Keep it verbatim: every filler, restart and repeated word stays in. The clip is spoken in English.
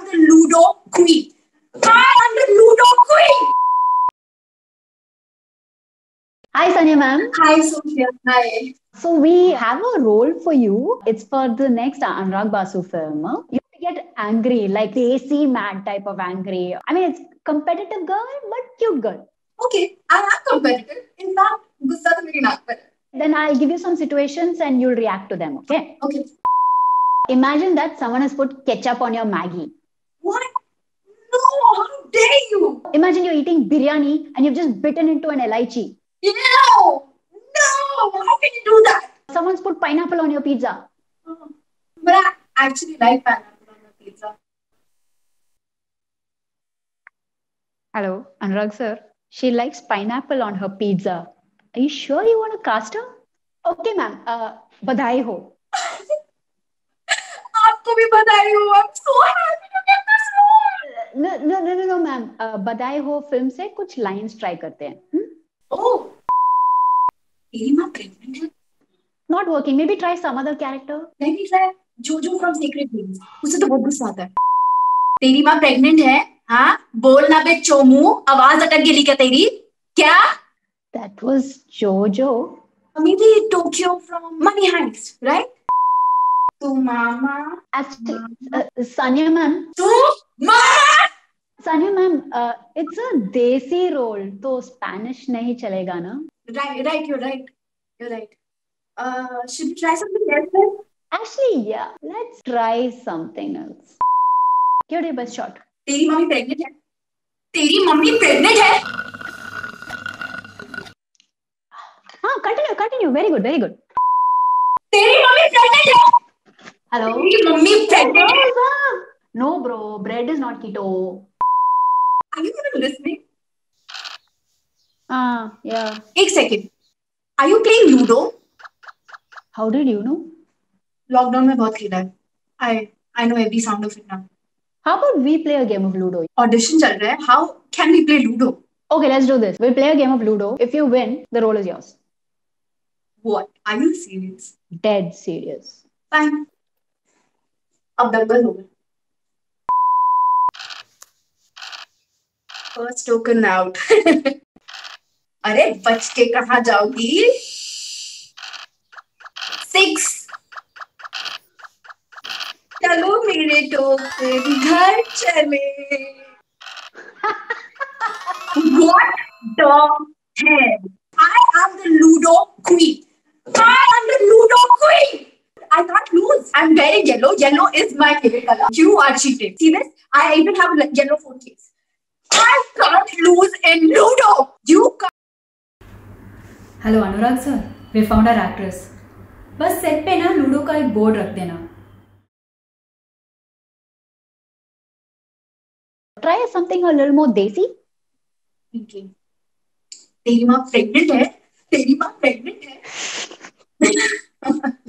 am the Ludo queen. I am the Ludo queen. Hi, Sanya ma'am. Hi, Sophia. Hi. So we have a role for you. It's for the next Anurag Basu film. You have to get angry, like Desi mad type of angry. I mean, it's competitive girl, but cute girl. Okay, I am competitive. In fact, गुस्सा तो मेरी नाक पर है. Then I'll give you some situations and you'll react to them, okay? Okay. Imagine that someone has put ketchup on your Maggie. What? No, how dare you? Imagine you're eating biryani and you've just bitten into an elaichi. No! No! How can you do that? Someone's put pineapple on your pizza. Oh, but I actually like pineapple on my pizza. Hello, Anurag sir. She likes pineapple on her pizza. Are you sure you want to cast her? Okay, ma'am. Uh, बधाई हो. आपको भी बधाई हो. I'm so happy to get this role. No, no, no, no, no, ma'am. Uh, बधाई हो film से कुछ lines try करते हैं. Hmm? Oh. तेरी माँ pregnant है? Not working. Maybe try some other character. Maybe try Jojo from Sacred Games. उसे तो बहुत गुस्सा आता है. तेरी माँ pregnant है? हाँ? बोल ना बे चोमू. आवाज अटक गई क्या तेरी? क्या? That was Jojo. Maybe Tokyo from Money Heist, right? Tu mama. Actually, uh, Sanya ma'am. Tu mama. Sanya ma'am, uh, it's a desi role, तो Spanish नहीं चलेगा ना? Right, right, you're right. You're right. Uh, should we try something else then? Actually, yeah. Let's try something else. Give it your best shot. तेरी mummy pregnant है? तेरी mummy pregnant है? Ah, continue, continue. Very good, very good. तेरी mummy pregnant है? Hello? तेरी mummy pregnant है? No, bro. Bread is not keto. Are you even listening? Ah, yeah. एक second. Are you playing Ludo? How did you know? Lockdown में बहुत खेला है. I I know every sound of it now. How about we play a game of Ludo? Audition चल रहा है. How can we play Ludo? Okay, let's do this. We'll play a game of Ludo. If you win, the role is yours. What? Are you serious? Dead serious. Fine. अब दंगल होगा. First token out. अरे बच के कहाँ जाओगी? Six. चलो मेरे token घर चले. What the hell? I am the Ludo queen. I am the Ludo queen. I can't lose. I'm wearing yellow. Yellow is my favorite color. You are cheating. See this? I even have a yellow phone case. I can't lose in Ludo. You can't. Hello Anurag sir, we found our actress. बस set पे ना ludo का एक board रख देना. Try something a little more desi. Okay. तेरी माँ pregnant है. तेरी माँ प्रेग्नेंट है.